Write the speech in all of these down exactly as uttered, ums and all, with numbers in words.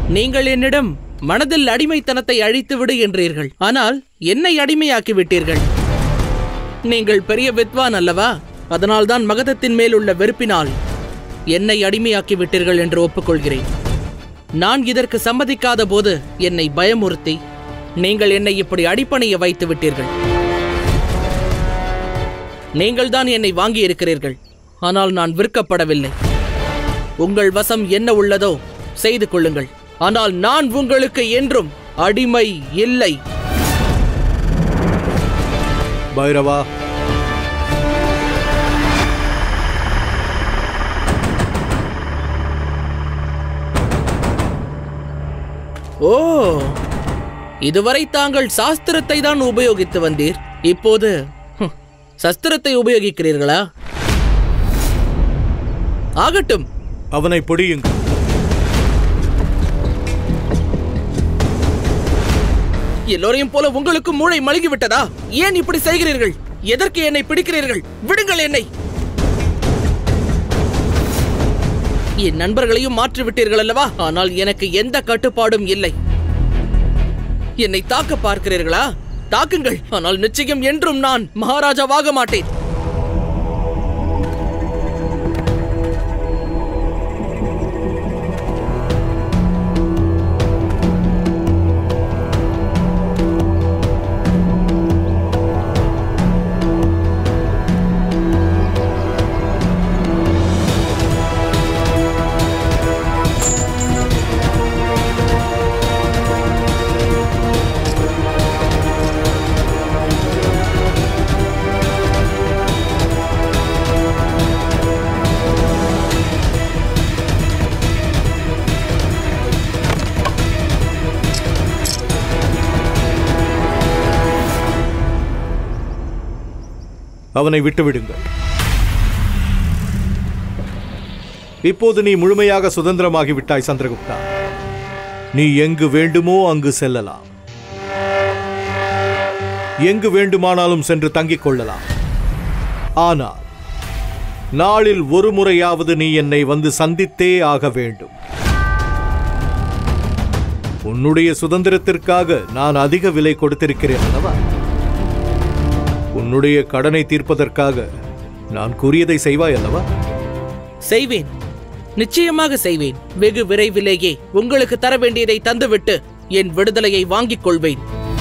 நீங்கள் என்னிடம் மனதில் அடிமைத்தனத்தை அழித்துவிடு என்றீர்கள். ஆனால் என்னை அடிமையாக்கி விட்டீர்கள். நீங்கள் பெரிய வித்வான் அல்லவா? அதனால்தான் மகதத்தின் மேல் உள்ள வெறுப்பினால் என்னை அடிமையாக்கி விட்டீர்கள் என்று ஒப்புக்கொள்கிறேன். நான் இதற்கு சம்மதிக்காத போது என்னை பயமுறுத்தி நீங்கள் என்னை இப்படி அடிப்பணிய வைத்து விட்டீர்கள். நீங்கள் தான் என்னை வாங்கி இருக்கிறீர்கள். ஆனால் நான் விற்கப்படவில்லை. உங்கள் வசம் என்ன உள்ளதோ செய்து கொள்ளுங்கள். ஆனால் நான் உங்களுக்கு என்றும் அடிமை இல்லை. பைரவா, ஓ, இதுவரை தாங்கள் சாஸ்திரத்தை தான் உபயோகித்து வந்தீர். இப்போது சஸ்திரத்தை உபயோகிக்கிறீர்களா? ஆகட்டும், அவனை பிடியுங்கள். எல்லோரையும் போல உங்களுக்கு மூளை மழுகிவிட்டதா? ஏன் இப்படி செய்கிறீர்கள்? எதற்கு என்னை பிடிக்கிறீர்கள்? விடுங்கள் என்னை. என் நண்பர்களையும் மாற்றிவிட்டீர்கள் அல்லவா? ஆனால் எனக்கு எந்த கட்டுப்பாடும் இல்லை. என்னை தாக்க பார்க்கிறீர்களா? தாக்குங்கள். ஆனால் நிச்சயம் என்றும் நான் மகாராஜாவாக மாட்டேன். அவனை விட்டுவிடுங்கள். இப்போது நீ முழுமையாக சுதந்திரமாகிவிட்டாய் சந்திரகுப்தா. நீ எங்கு வேண்டுமோ அங்கு செல்லலாம். எங்கு வேண்டுமானாலும் சென்று தங்கிக் கொள்ளலாம். ஆனால் நாளில் ஒரு முறையாவது நீ என்னை வந்து சந்தித்தே ஆக வேண்டும். உன்னுடைய சுதந்திரத்திற்காக நான் அதிக விலை கொடுத்திருக்கிறேன் அல்லவா? உன்னுடைய கடனை தீர்ப்பதற்காக நான் கூறியதை செய்வாய் அல்லவா? செய்வேன், நிச்சயமாக செய்வேன். வெகு விரைவிலேயே உங்களுக்கு தர வேண்டியதை தந்துவிட்டு என் விடுதலையை வாங்கிக் கொள்வேன்.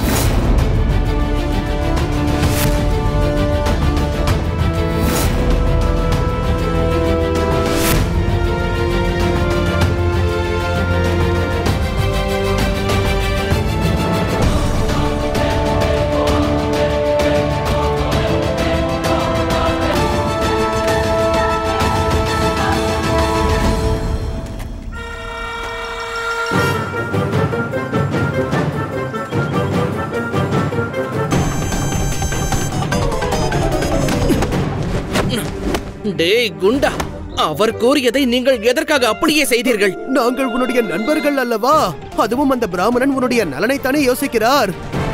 டேய் குண்டா, அவர் கூறியதை நீங்கள் எதற்காக அப்படியே செய்தீர்கள்? நாங்கள் உன்னுடைய நண்பர்கள் அல்லவா? அதுவும் அந்த பிராமணன் உன்னுடைய நலனைத்தானே யோசிக்கிறார்.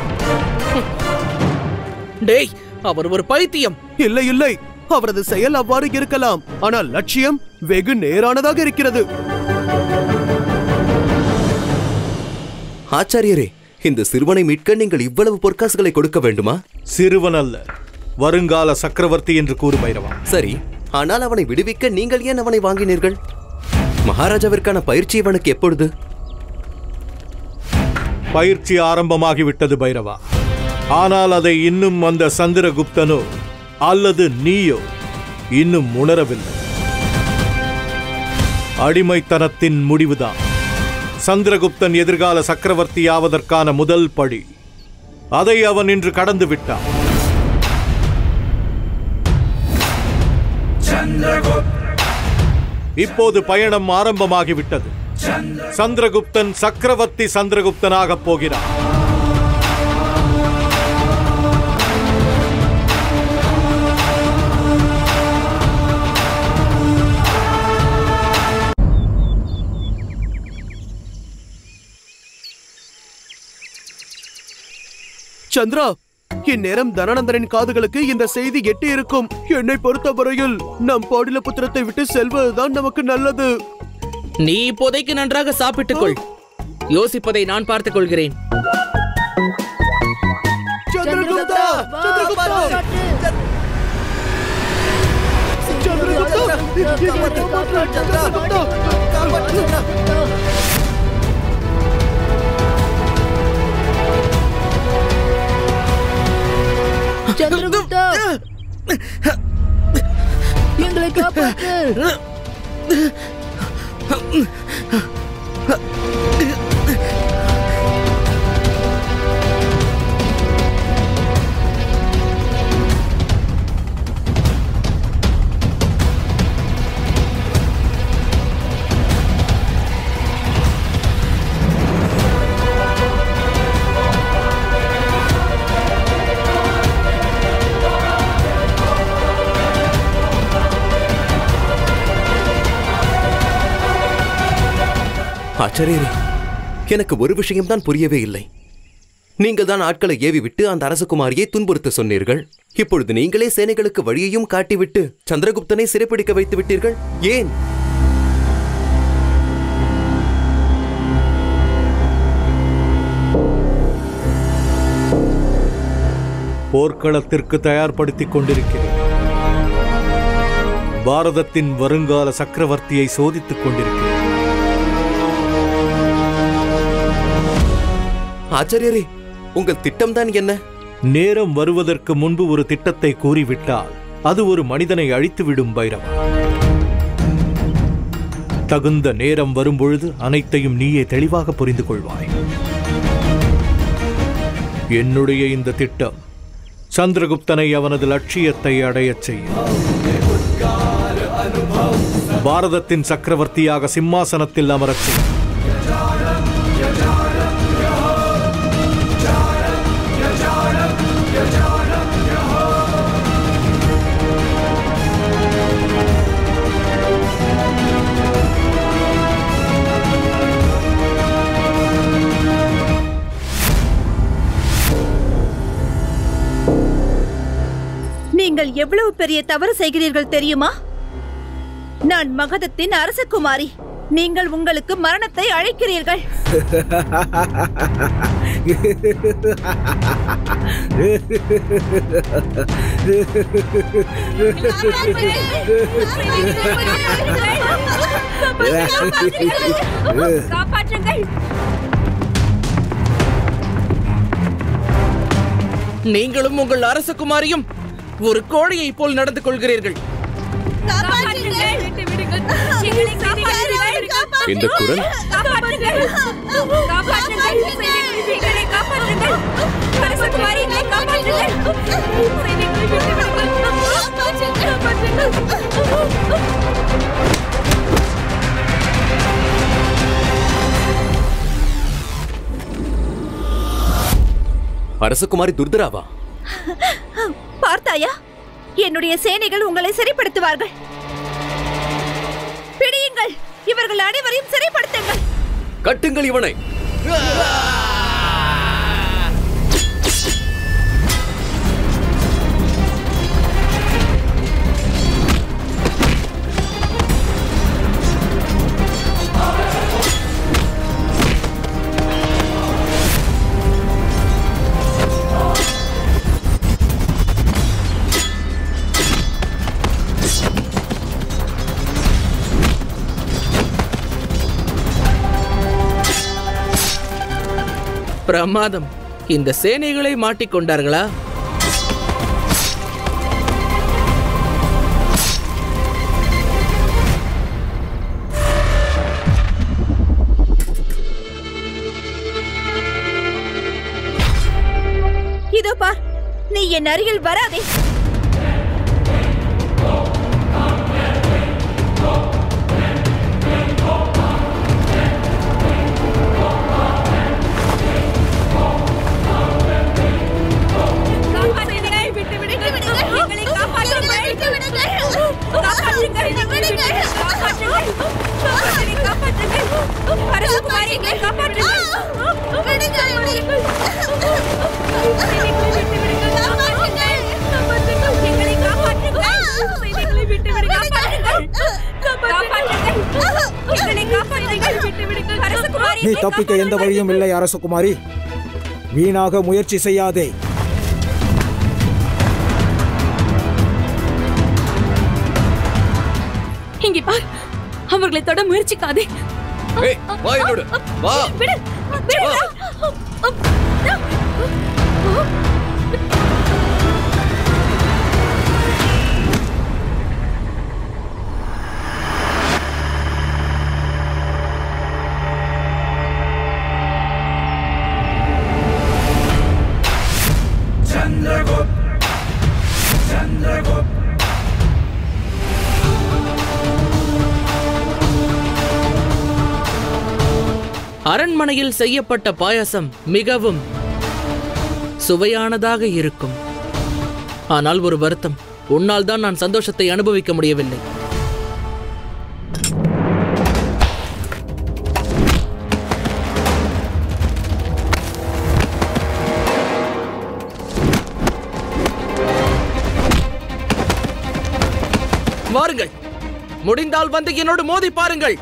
டேய், அவர் ஒரு பைத்தியம். இல்லை இல்லை, அவரது செயல் அவ்வாறு இருக்கலாம். ஆனால் லட்சியம் வெகு நேரானதாக இருக்கிறது. ஆச்சாரியரே, இந்த சிறுவனை மீட்க நீங்கள் இவ்வளவு பொற்காசுகளை கொடுக்க வேண்டுமா? சிறுவன் அல்ல, வருங்கால சக்கரவர்த்தி என்று கூறு பைரவா. சரி, ஆனால் அவனை விடுவிக்க நீங்கள் ஏன் அவனை வாங்கினீர்கள்? மகாராஜாவிற்கான பயிற்சி இவனுக்கு எப்பொழுது? பயிற்சி ஆரம்பமாகிவிட்டது பைரவா. ஆனால் அதை இன்னும் அந்த சந்திரகுப்தனோ அல்லது நீயோ இன்னும் உணரவில்லை. அடிமைத்தனத்தின் முடிவுதான் சந்திரகுப்தன் எதிர்கால சக்கரவர்த்தியாவதற்கான முதல் படி. அதை அவன் இன்று கடந்து விட்டான். இப்போது பயணம் ஆரம்பமாகிவிட்டது. சந்திரகுப்தன் சக்கரவர்த்தி சந்திரகுப்தனாக போகிறார். சந்திரா, இந்நேரம் தனநந்தனின் காதுகளுக்கு இந்த செய்தி எட்டி இருக்கும். என்னை பொறுத்தவரையில் நம் பாடலிபுத்திரத்தை விட்டு செல்வதுதான் நமக்கு நல்லது. நீ இப்போதைக்கு நன்றாக சாப்பிட்டுக் கொள். யோசிப்பதை நான் பார்த்துக் கொள்கிறேன். சந்திரகுப்தா! சந்திரகுப்தா! சந்திரகுப்தா! சந்திரகுப்தா! எங்களை காப்பாற்று! ஆச்சாரியரே, எனக்கு ஒரு விஷயம்தான் புரியவே இல்லை. நீங்கள் தான் ஆட்களை ஏவி விட்டு அந்த அரசகுமாரியை துன்புறுத்த சொன்னீர்கள். இப்பொழுது நீங்களே சேனைகளுக்கு வழியையும் காட்டிவிட்டு சந்திரகுப்தனை சிறைப்பிடிக்க வைத்து விட்டீர்கள். ஏன்? போர்க்களத்திற்கு தயார்படுத்திக் கொண்டிருக்கிறேன். பாரதத்தின் வருங்கால சக்கரவர்த்தியை சோதித்துக் கொண்டிருக்கிறேன். ஆச்சாரியரே, உங்கள் திட்டம்தான் என்ன? நேரம் வருவதற்கு முன்பு ஒரு திட்டத்தை கூறிவிட்டால் அது ஒரு மனிதனை அழித்துவிடும் பைரவா. தகுந்த நேரம் வரும்பொழுது அனைத்தையும் நீயே தெளிவாக புரிந்து கொள்வாய். என்னுடைய இந்த திட்டம் சந்திரகுப்தனை அவனது லட்சியத்தை அடையச் செய்யும். பாரதத்தின் சக்கரவர்த்தியாக சிம்மாசனத்தில் அமரச் செய்யும். நீங்கள் எவ்வளவு பெரிய தவறு செய்கிறீர்கள் தெரியுமா? நான் மகதத்தின் அரசகுமாரி. நீங்கள் உங்களுக்கு மரணத்தை அழைக்கிறீர்கள். நீங்களும் உங்கள் அரசகுமாரியும் ஒரு கோழையை போல் நடந்து கொள்கிறீர்கள். இந்த குரல் அரசகுமாரி துர்தராவா? பார்த்தாயா? என்னுடைய சேனைகள் உங்களை சிறைப்படுத்துவார்கள். பிடியுங்கள், இவர்கள் அனைவரையும் சிறைப்படுத்துங்கள். கட்டுங்கள் இவனை. பிரமாதம். இந்த சேனைகளை மாட்டிக்கொண்டார்களா? இதோ பார், நீ என் அருகில் வராதே. நீ தப்பிக்க எந்த வழியும் இல்லை அரசகுமாரி. வீணாக முயற்சி செய்யாதே. இங்கே பார், அவர்களை தொட முயற்சிக்காதே. ஏய், வா என்னோட, வா. விடு, விடு. அரண்மனையில் செய்யப்பட்ட பாயாசம் மிகவும் சுவையானதாக இருக்கும். ஆனால் ஒரு வருத்தம், உன்னால் தான் நான் சந்தோஷத்தை அனுபவிக்க முடியவில்லை. வாருங்கள், முடிந்தால் வந்து என்னோடு மோதி பாருங்கள்.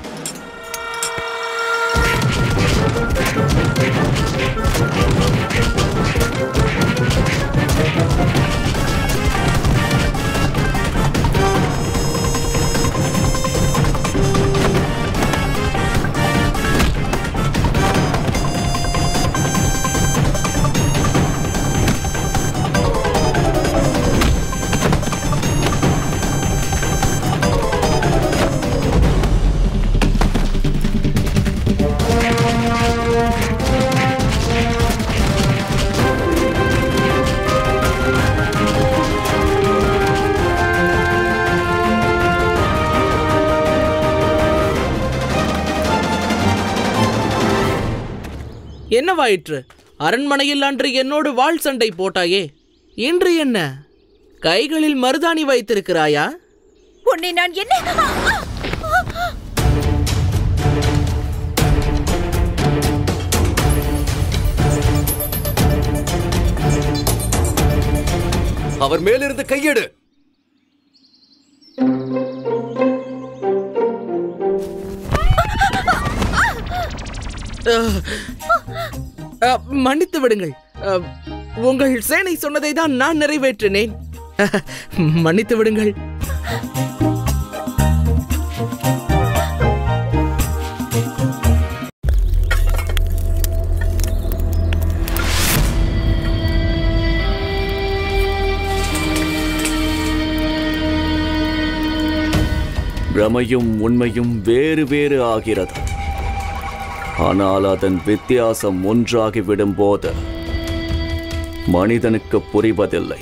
என்னவாயிற்று? அரண்மனையில் அன்று என்னோடு வாள் சண்டை போட்டாயே, இன்று என்ன கைகளில் மருதாணி வைத்திருக்கிறாயா? உன்னை நான் என்ன அவர் மேலிருந்து கையெடு. மன்னித்து விடுங்கள். உங்கள் சேனை சொன்னதை தான் நான் நிறைவேற்றினேன். மன்னித்து விடுங்கள். பிரமையும் உண்மையும் வேறு வேறு ஆகிறது. ஆனால் அதன் வித்தியாசம் ஒன்றாகிவிடும் போது மனிதனுக்கு புரிவதில்லை.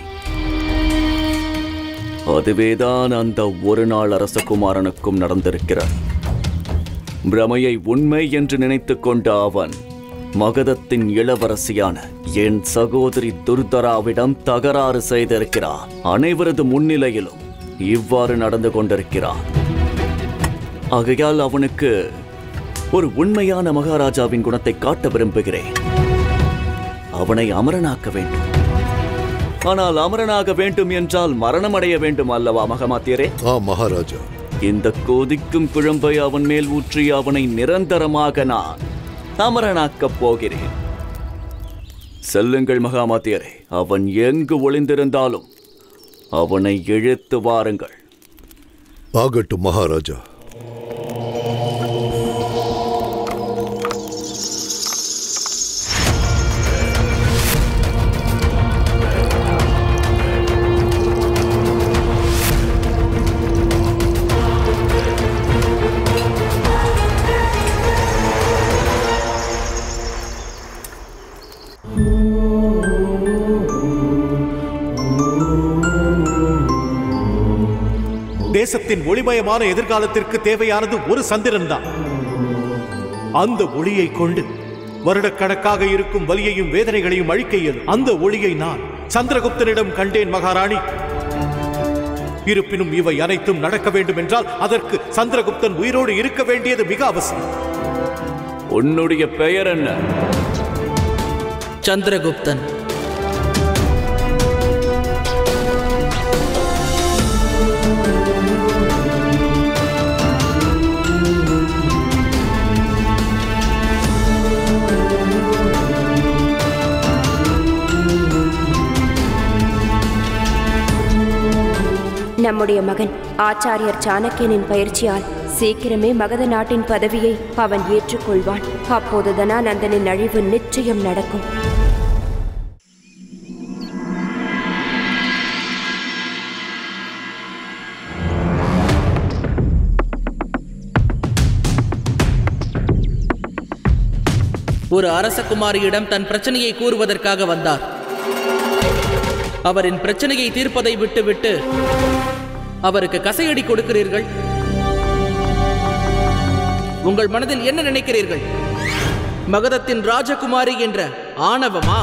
அதுவேதான் அந்த ஒரு நாள் அரசகுமாரனுக்கும் நடந்திருக்கிறார். பிரமையை உண்மை என்று நினைத்துக் கொண்ட அவன் மகதத்தின் இளவரசியான என் சகோதரி துர்தராவிடம் தகராறு செய்திருக்கிறான். அனைவரது முன்னிலையிலும் இவ்வாறு நடந்து கொண்டிருக்கிறான். ஆகையால் அவனுக்கு ஒரு உண்மையான மகாராஜாவின் குணத்தை காட்ட விரும்புகிறேன். அவனை அமரனாக்க வேண்டும். ஆனால் அமரனாக வேண்டும் என்றால் மரணம் அடைய வேண்டும் அல்லவா மகமாத்தியரே? ஆ மகாராஜா. இந்த கொதிக்கும் குழம்பை அவன் மேல் ஊற்றி அவனை நிரந்தரமாக நான் அமரனாக்கப் போகிறேன். செல்லுங்கள் மகாமாத்தியரே, அவன் எங்கு ஒளிந்திருந்தாலும் அவனை இழுத்து வாருங்கள். ஆகட்டும் மகாராஜா. தேசத்தின் ஒளிமயமான எதிர்காலத்திற்கு தேவையானது ஒரு சந்திரன் தான். அந்த ஒளியை கொண்டு வருடக்கணக்காக இருக்கும் வலியையும் வேதனைகளையும் அழிக்க இயலும். அந்த ஒளியை நான் சந்திரகுப்தனிடம் கண்டேன் மகாராணி. இருப்பினும் இவை அனைத்தும் நடக்க வேண்டும் என்றால் அதற்கு சந்திரகுப்தன் உயிரோடு இருக்க வேண்டியது மிக அவசியம். உன்னுடைய பெயர் என்ன? சந்திரகுப்தன். நம்முடைய மகன் ஆச்சாரியர் சாணக்கியனின் பயிற்சியால் சீக்கிரமே மகத நாட்டின் பதவியை அவன் ஏற்றுக்கொள்வான். அப்போது தனானந்தனின் அழிவு நிச்சயம் நடக்கும். ஒரு அரசகுமாரியிடம் தன் பிரச்சனையை கூறுவதற்காக வந்தார். அவரின் பிரச்சனையை தீர்ப்பதை விட்டுவிட்டு அவருக்கு கசையடி கொடுக்கிறீர்கள். உங்கள் மனதில் என்ன நினைக்கிறீர்கள்? மகதத்தின் ராஜகுமாரி என்ற ஆணவமா?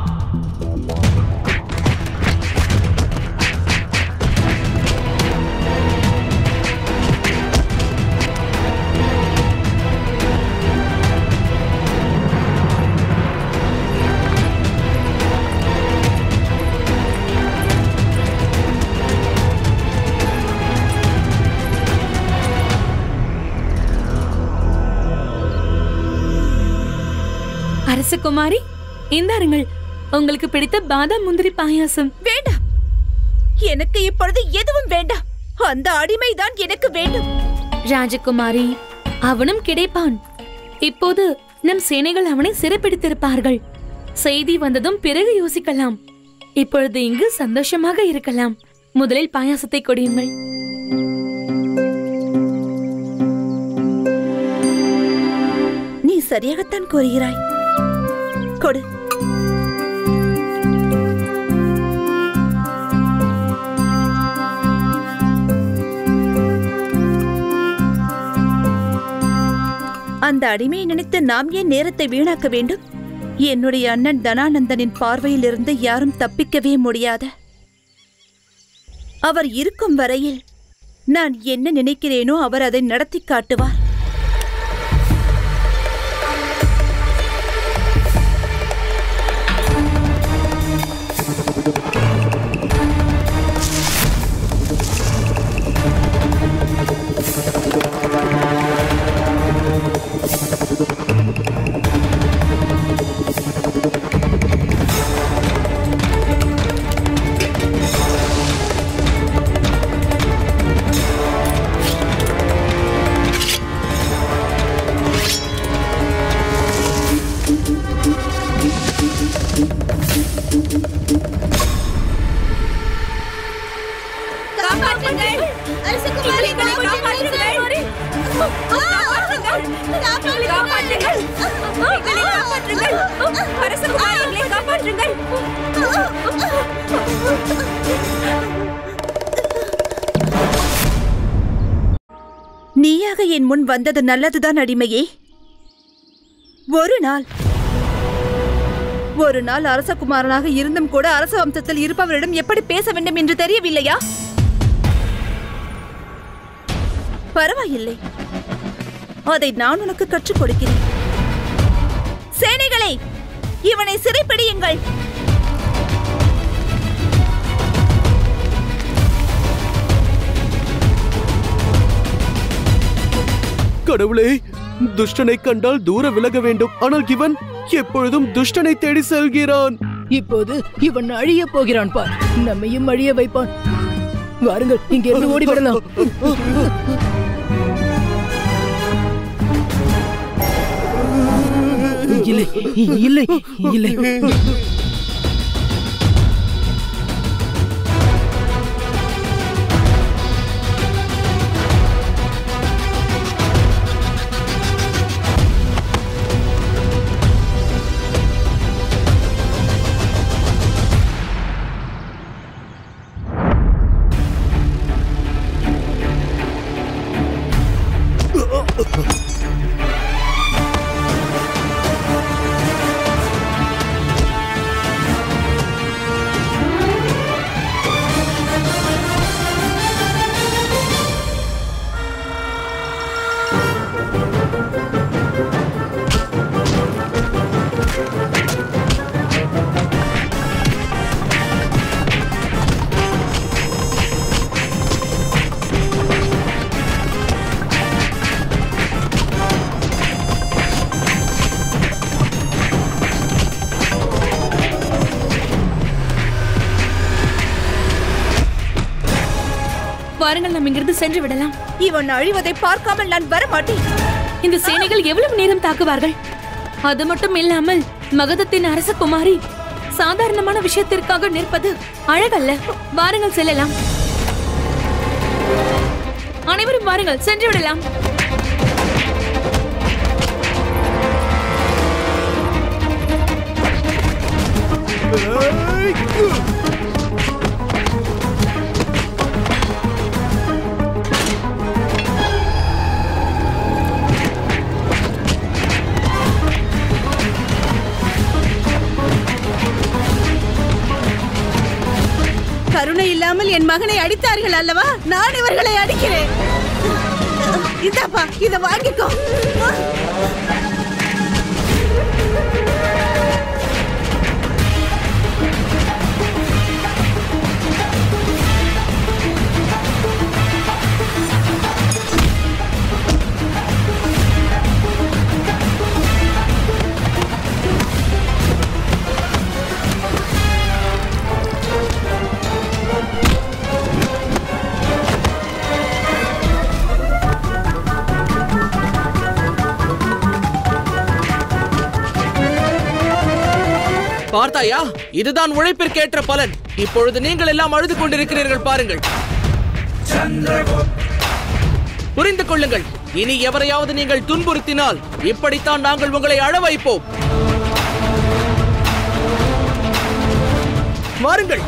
அரசகுமாரி, இந்தாருங்கள் உங்களுக்கு பிடித்த பாதாம் முந்திரி பாயாசம். வேண்டாம், எனக்கு இப்பொழுது எதுவும் வேண்டாம். அந்த அடிமைதான் எனக்கு வேண்டும். ராஜகுமாரி, அவனும் கிடைப்பான். இப்போது நம் சேனைகள் அவனை சிறைப்பிடித்திருப்பார்கள். செய்தி வந்ததும் பிறகு யோசிக்கலாம். இப்பொழுது இங்கு சந்தோஷமாக இருக்கலாம். முதலில் பாயாசத்தை கொடியுங்கள். நீ சரியாகத்தான் கூறுகிறாய். கொடு. அந்த அடிமையை நினைத்து நாம் ஏன் நேரத்தை வீணாக்க வேண்டும்? என்னுடைய அண்ணன் தனானந்தனின் பார்வையில் இருந்து யாரும் தப்பிக்கவே முடியாத அவர் இருக்கும் வரையில் நான் என்ன நினைக்கிறேனோ அவர் அதை நடத்தி காட்டுவார். நீயாக என் முன் வந்தது நல்லதுதான் அடிமையே. ஒரு நாள் ஒரு நாள் அரசகுமாரனாக இருந்தும் கூட அரச வம்சத்தில் இருப்பவரிடம் எப்படி பேச வேண்டும் என்று தெரியவில்லையா? பரவாயில்லை, அதை நான் உனக்கு கற்றுக் கொடுக்கிறேன். சேனைகளே, இவனை சிறைப்பிடியுங்கள். கடவுளே, துஷ்டனை கண்டால் தூர விலக வேண்டும். ஆனால் இவன் எப்பொழுதும் துஷ்டனை தேடி செல்கிறான். இப்போது இவன் அழிய போகிறான் பார். நம்மையும் அழிய வைப்பான். வாருங்கள், இங்கிருந்து ஓடிவிடலாம். இல்லை இல்லை இல்லை. வாருங்கள், நாம் இங்கிருந்து சென்று விடலாம். இவன் அழிவதை பார்க்காமல் நான் வர மாட்டேன். இந்த சேனைகள் எவ்வளவு நேரம் தாக்குவார்கள்? அது மட்டும் இல்லாமல் மகதத்தின் அரசகுமாரி சாதாரணமான விஷயத்திற்காக நிற்பது அழகல்ல. வாருங்கள் செல்லலாம். அனைவரும் வாருங்கள், சென்று விடலாம். கருணை இல்லாமல் என் மகனை அடித்தார்கள் அல்லவா? நான் இவர்களை அடிக்கிறேன். இதாப்பா, இத வாங்கிக்கோ. பார்த்தாயா, இதுதான் உழைப்பிற்கேற்ற பலன். இப்பொழுது நீங்கள் எல்லாம் அழுது கொண்டிருக்கிறீர்கள் பாருங்கள். புரிந்து கொள்ளுங்கள், இனி எவரையாவது நீங்கள் துன்புறுத்தினால் இப்படித்தான் நாங்கள் உங்களை அழ வைப்போம். வாருங்கள்.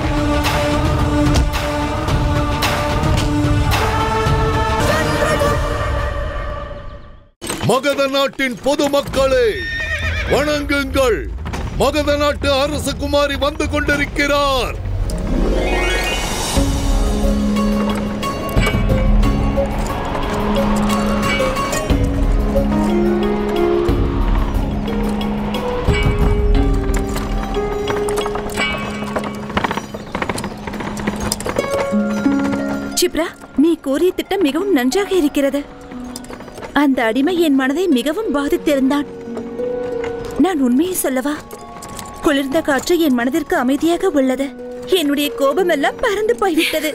மகத நாட்டின் பொதுமக்களே வணங்குங்கள். மகத நாட்டு அரசகுமாரி வந்து கொண்டிருக்கிறார். சிப்ரா, நீ கூறிய திட்டம் மிகவும் நன்றாக இருக்கிறது. அந்த அடிமை என் மனதை மிகவும் பாதித்திருந்தான். நான் உண்மையை சொல்லவா? குளிர்ந்த காற்று என் மனதிற்கு அமைதியாக உள்ளது. என்னுடைய கோபம் எல்லாம் பறந்து போய்விட்டது.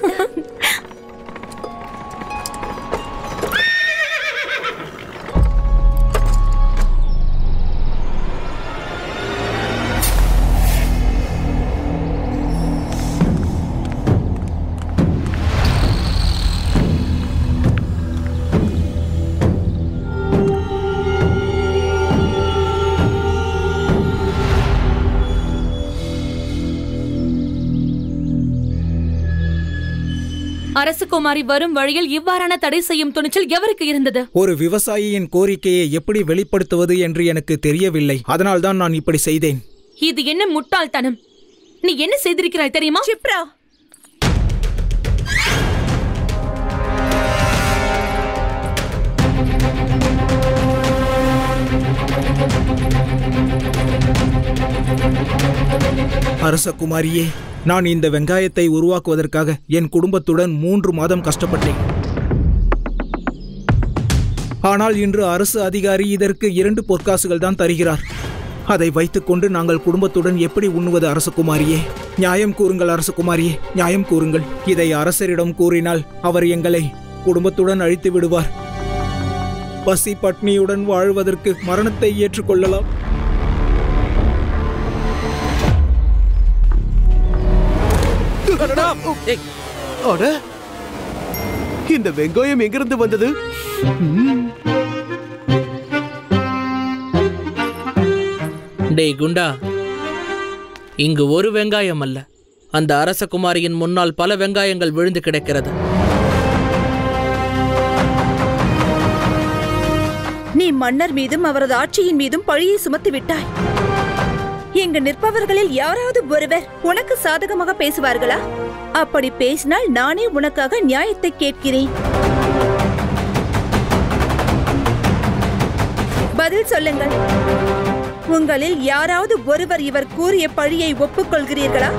அரசகுமாரி வரும் வழியில் இவ்வாறான தடை செய்யும் துணிச்சல் எவருக்கு இருந்தது? ஒரு விவசாயியின் கோரிக்கையை எப்படி வெளிப்படுத்துவது என்று எனக்கு தெரியவில்லை. அதனால்தான் நான் இப்படி செய்தேன். இது என்ன முட்டாள்தனம்! நீ என்ன செய்திருக்கிறாய் தெரியுமா? சிப்ரா, அரசகுமாரியே, நான் இந்த வெங்காயத்தை உருவாக்குவதற்காக என் குடும்பத்துடன் மூன்று மாதம் கஷ்டப்பட்டேன். ஆனால் இன்று அரசு அதிகாரி இதற்கு இரண்டு பொற்காசுகள் தான் தருகிறார். அதை வைத்துக்கொண்டு நாங்கள் குடும்பத்துடன் எப்படி உண்ணுவது அரசகுமாரியே? நியாயம் கூறுங்கள் அரசகுமாரியே, நியாயம் கூறுங்கள். இதை அரசரிடம் கூறினால் அவர் எங்களை குடும்பத்துடன் அழித்து விடுவார். பசி பட்னியுடன் வாழ்வதற்கு மரணத்தை ஏற்றுக்கொள்ளலாம். அட, இந்த வெங்காயம் எங்கிருந்து வந்தது? டேய் குண்டா, இங்கு ஒரு வெங்காயம் அல்ல, அந்த அரசகுமாரியின் முன்னால் பல வெங்காயங்கள் விழுந்து கிடக்கிறது. நீ மன்னர் மீதும் அவரது ஆட்சியின் மீதும் பழியை சுமத்தி விட்டாய். இங்கு நிற்பவர்களில் யாராவது ஒருவர் உனக்கு சாதகமாக பேசுவார்களா? அப்படி பேசினால் நானே உனக்காக நியாயத்தை கேட்கிறேன். பதில் சொல்லுங்கள். உங்களில் யாராவது ஒருவர் இவர் கூறிய பழியை ஒப்புக்கொள்கிறீர்களா?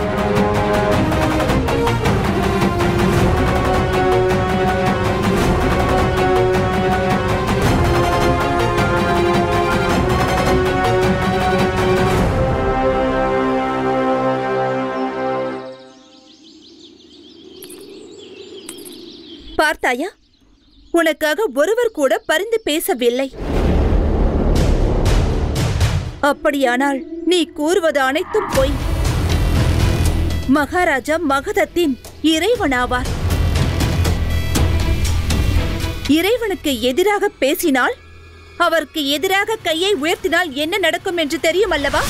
பார்த்தாயா, உனக்காக ஒருவர் கூட பரிந்து பேசவில்லை. அப்படியானால் நீ கூறுவது அனைத்தும் பொய். மகாராஜா மகதத்தின் இறைவனாவார். இறைவனுக்கு எதிராக பேசினால், அவருக்கு எதிராக கையை உயர்த்தினால் என்ன நடக்கும் என்று தெரியும் அல்லவா?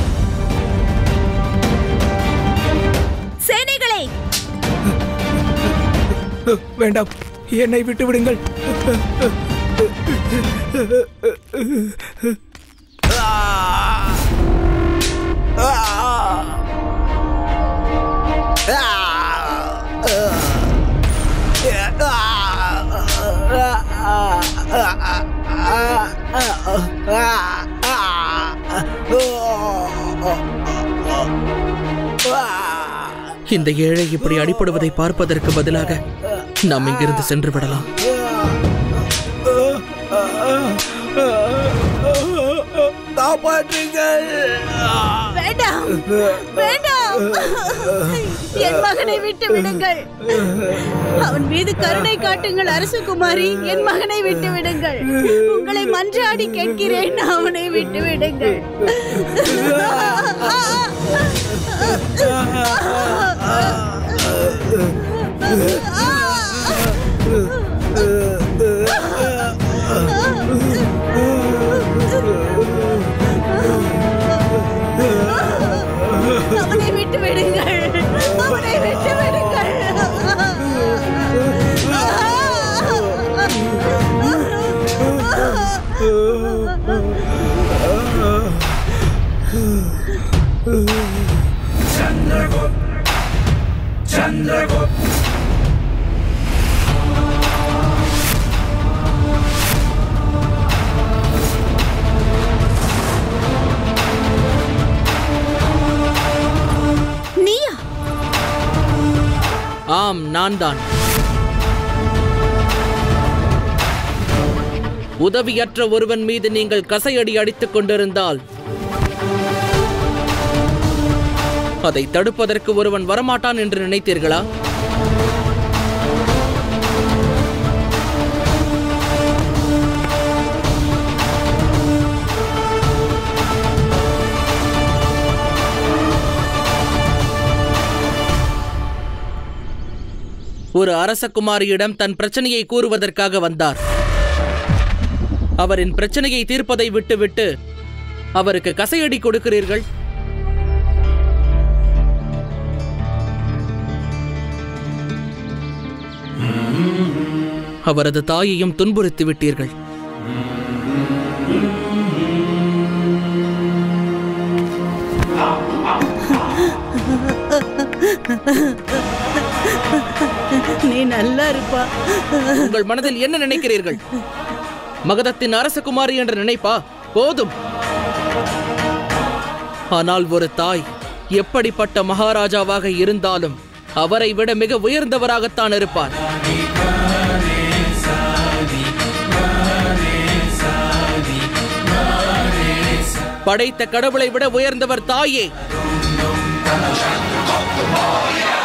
சேனைகளே, வேண்டாம், என்னை விட்டு விடுங்கள். இந்த ஏழை இப்படி அடிபடுவதை பார்ப்பதற்கு பதிலாக நாம் இங்கிருந்து சென்று விடலாம். வேண்டாம், வேண்டாம், என் மகனை விட்டு விடுங்கள். அவன் மீது கருணை காட்டுங்கள் அரசகுமாரி. என் மகனை விட்டு விடுங்கள். உங்களை மன்றாடி கேட்கிறேன், அவனை விட்டு விடுங்கள். அவனை விட்டு விடுங்கள். அவனை விட்டு விடுங்கள். Chandragupta, Chandragupta. நீயா? ஆம், நான் தான். உதவியற்ற ஒருவன் மீது நீங்கள் கசையடி அடித்துக் கொண்டிருந்தால் அதை தடுப்பதற்கு ஒருவன் வரமாட்டான் என்று நினைத்தீர்களா? ஒரு அரசகுமாரியிடம் தன் பிரச்சனையை கூறுவதற்காக வந்தார். அவரின் பிரச்சனையை தீர்ப்பதை விட்டுவிட்டு அவருக்கு கசையடி கொடுக்கிறீர்கள். அவரது தாயையும் துன்புறுத்தி விட்டீர்கள். நீ நல்லா இருப்பா. உங்கள் மனதில் என்ன நினைக்கிறீர்கள்? மகதத்தின் அரசகுமாரி என்ற நினைப்பா? போதும். ஆனால் ஒரு தாய் எப்படிப்பட்ட மகாராஜாவாக இருந்தாலும் அவரை விட மிக உயர்ந்தவராகத்தான் இருப்பார். படைத்த கடவுளை விட உயர்ந்தவர் தாயே.